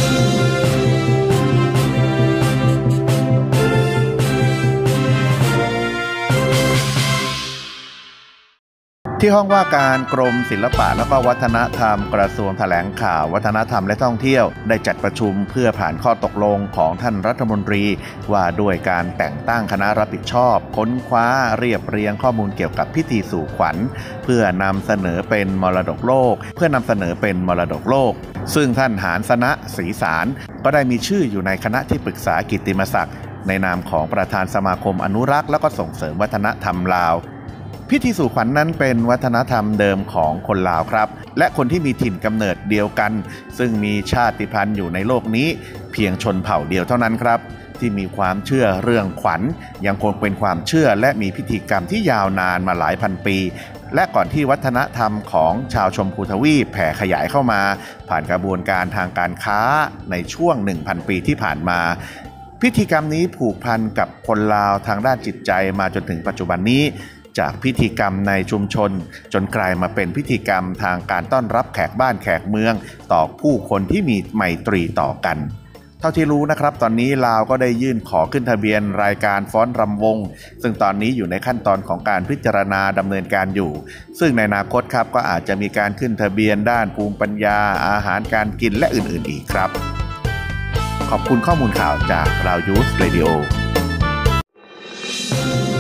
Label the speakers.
Speaker 1: ที่ห้องว่าการกรมศิลปะและก็วัฒนธรรมกระทรวงแถลงข่าววัฒนธรรมและท่องเที่ยวได้จัดประชุมเพื่อผ่านข้อตกลงของท่านรัฐมนตรีว่าด้วยการแต่งตั้งคณะรับผิดชอบค้นคว้าเรียบเรียงข้อมูลเกี่ยวกับพิธีสู่ขวัญเพื่อนำเสนอเป็นมรดกโลกซึ่งท่านหานสนะศรีสารก็ได้มีชื่ออยู่ในคณะที่ปรึกษากิตติมศักดิ์ในนามของประธานสมาคมอนุรักษ์และก็ส่งเสริมวัฒนธรรมลาวพิธีสู่ขวัญ นั้นเป็นวัฒนธรรมเดิมของคนลาวครับและคนที่มีถิ่นกำเนิดเดียวกันซึ่งมีชาติพันธุ์อยู่ในโลกนี้เพียงชนเผ่าเดียวเท่านั้นครับที่มีความเชื่อเรื่องขวัญยังคงเป็นความเชื่อและมีพิธีกรรมที่ยาวนานมาหลายพันปีและก่อนที่วัฒนธรรมของชาวชมพูทวีปแผ่ขยายเข้ามาผ่านกระบวนการทางการค้าในช่วง 1,000 ปีที่ผ่านมาพิธีกรรมนี้ผูกพันกับคนลาวทางด้านจิตใจมาจนถึงปัจจุบันนี้จากพิธีกรรมในชุมชนจนกลายมาเป็นพิธีกรรมทางการต้อนรับแขกบ้านแขกเมืองต่อผู้คนที่มีไมตรีต่อกันเท่าที่รู้นะครับตอนนี้ลาวก็ได้ยื่นขอขึ้นทะเบียนรายการฟ้อนรำวงซึ่งตอนนี้อยู่ในขั้นตอนของการพิจารณาดำเนินการอยู่ซึ่งในอนาคตครับก็อาจจะมีการขึ้นทะเบียนด้านภูมิปัญญาอาหารการกินและอื่นๆอีกครับขอบคุณข้อมูลข่าวจากราวยูสเรดิโอ